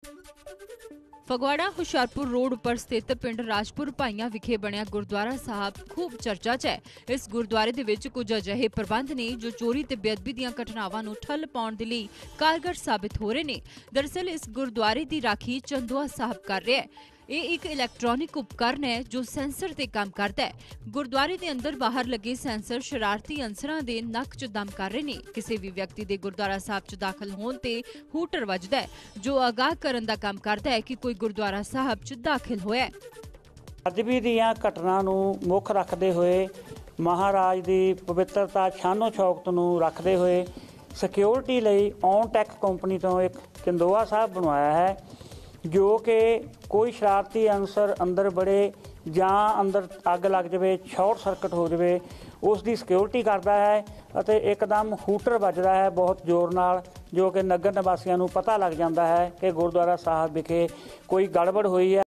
Phagwara Hoshiarpur road ਉੱਪਰ ਸਥਿਤ ਪਿੰਡ ਰਾਜਪੁਰ ਭਾਈਆਂ ਵਿਖੇ ਬਣਿਆ ਗੁਰਦੁਆਰਾ ਸਾਹਿਬ ਖੂਬ ਚਰਚਾ 'ਚ ਹੈ। ਇਸ ਗੁਰਦੁਆਰੇ ਦੇ ਵਿੱਚ ਕੁਝ ਅਜਿਹੇ ਪ੍ਰਬੰਧ ਨੇ ਜੋ ਚੋਰੀ ਤੇ ਬੇਅਦਬੀ ਦੀਆਂ ਘਟਨਾਵਾਂ ਨੂੰ ਠੱਲ ਪਾਉਣ ਦੇ ਲਈ ਕਾਰਗਰ ਸਾਬਿਤ ਹੋ ਰਹੇ ਨੇ। ਦਰਅਸਲ ਇਸ ਗੁਰਦੁਆਰੇ ਦੀ ਰਾਖੀ ਚੰਦੋਆ ਸਾਹਿਬ ਕਰ ਰਿਹਾ ਹੈ। ਇਹ ਇੱਕ ਇਲੈਕਟ੍ਰॉनिक उपकरण है जो सेंसर ते काम करता है। गुरुद्वारे के अंदर बाहर लगे सेंसर शरारती अंसरां दे नक च दम कर रहे ने। किसी भी व्यक्ति दे गुरुद्वारा साहब च दाखल होने ते हूटर वजदा है जो आगाह करन दा काम करता है कि कोई गुरुद्वारा साहब च दाखिल होया है। अदबी दीयां घटनां नूं मुख रखदे होए महाराज दी पवित्रता शानो शौकत नूं रखदे होए सिक्योरिटी लई ऑन टैक कंपनी तो एक चंदोआ साहब बनवाया है जो कि कोई शरारती अंसर अंदर बड़े ਜਾਂ अंदर अग लग जाए शॉर्ट सर्किट हो जाए उसकी सिक्योरिटी करता है ਅਤੇ एकदम हूटर ਵੱਜਦਾ है बहुत जोर नाल जो कि नगर निवासियों को पता लग जाता है कि गुरुद्वारा साहब विखे कोई गड़बड़ हुई है।